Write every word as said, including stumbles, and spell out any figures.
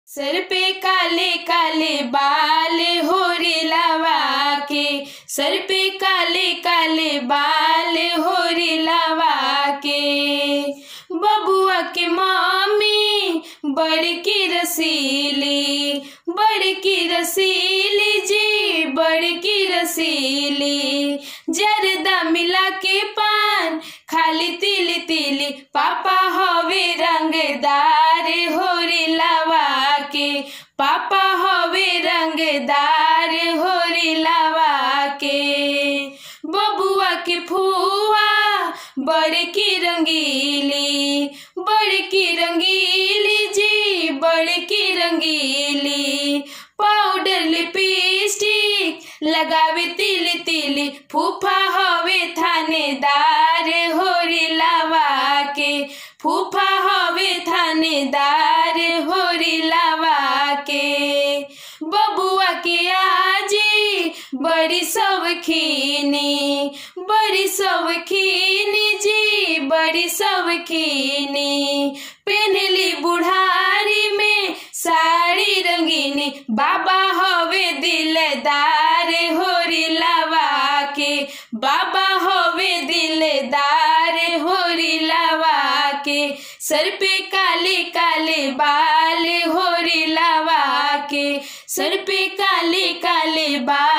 सर पे काले काले बाल होरी लवा के, सर पे काले काले बाल होरी लवा के। बबुआ के मामी बड़की रसीली, बड़की रसीली जी बड़की रसीली। जरदा मिला के पान खाली तिली तिली, पापा हवे रंगदार होरी लवा के, पापा हवे रंगदार होरी लवा के। बबुआ के फुआ बड़की रंगीली, बड़की रंगीली जी बड़की रंगीली। पाउडर लिपस्टिक लगावे तिली तिली, फूफा हवे थानेदार होरी लवा के, फूफा हवे थानेदार होरी लवा के। बबुआ के आजी बड़ी सौखीनी, बड़ी सौखीनी जी बड़ी सौखीनी। पहनली बुढ़ारी में साड़ी रंगीनी, बाबा हवे दिलदार होरी लवा के, बाबा हवे दिलदार होरी लवा के। सर पे काले काले बाल होरी लवा के, सर पे काले काले बाल।